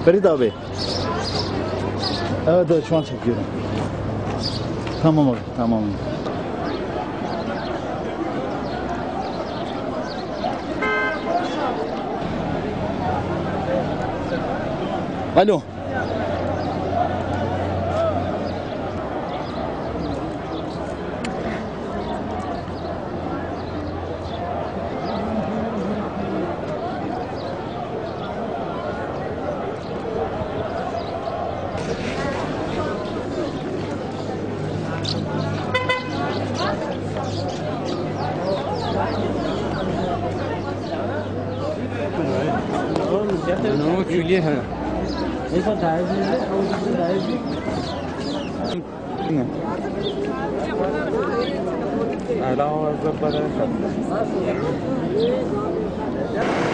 Ferit abi. Evet, evet şu an çekiyorum. Tamam abi, tamam. Alo. No, Julia है ऐसा डायज है और दूसरा डायज भी अलावा ज़बरदस्त